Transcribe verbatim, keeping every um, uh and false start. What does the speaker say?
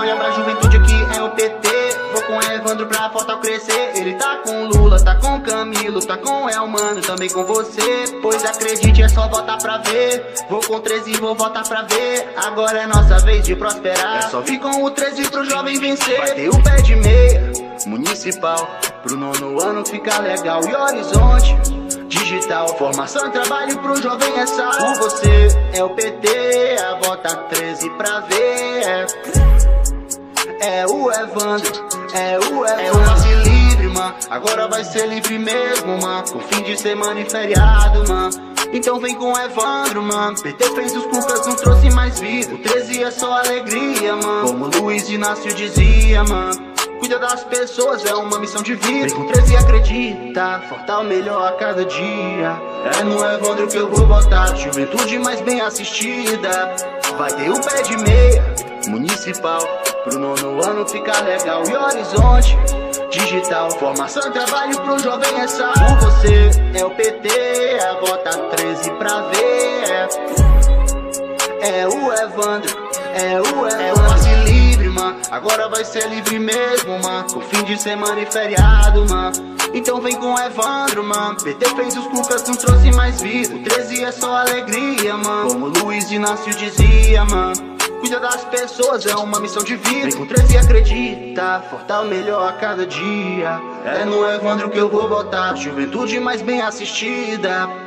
olha pra juventude que é o P T. Vou com Evandro pra Fortal crescer. Ele tá com Lula, tá com Camilo, tá com Elmano, também com você. Pois acredite, é só votar pra ver. Vou com treze e vou votar pra ver. Agora é nossa vez de prosperar. É só vir com o treze pro jovem vencer. Vai ter o pé de meia municipal, pro nono ano ficar legal. E Horizonte digital, formação e trabalho pro jovem é sal. Com você é o P T, a vota treze pra ver. É o Evandro, é o Evandro. É o passe livre, mano, agora vai ser livre mesmo, mano. Com fim de semana e feriado, mano. Então vem com Evandro, mano. P T fez os cucas, não trouxe mais vida. O treze é só alegria, mano. Como Luiz Inácio dizia, mano, cuida das pessoas, é uma missão de vida. Vem com treze e acredita, Fortal melhor a cada dia. É no Evandro que eu vou votar, juventude mais bem assistida. Vai ter o pé de meia municipal, pro nono ano ficar legal. E Horizonte digital, formação e trabalho pro jovem é sal. Com você é o P T, a vota treze pra ver. É o Evandro, é o Evandro. É o passe livre, mano, agora vai ser livre mesmo, mano. Com fim de semana e feriado, mano. Então vem com Evandro, mano. P T fez os cucas, não trouxe mais vida. O treze é só alegria, mano. Como Luiz Inácio dizia, mano, cuida das pessoas, é uma missão de vida. Vem com treze e acredita, Fortal melhor a cada dia. É no Evandro que eu vou votar, juventude mais bem assistida.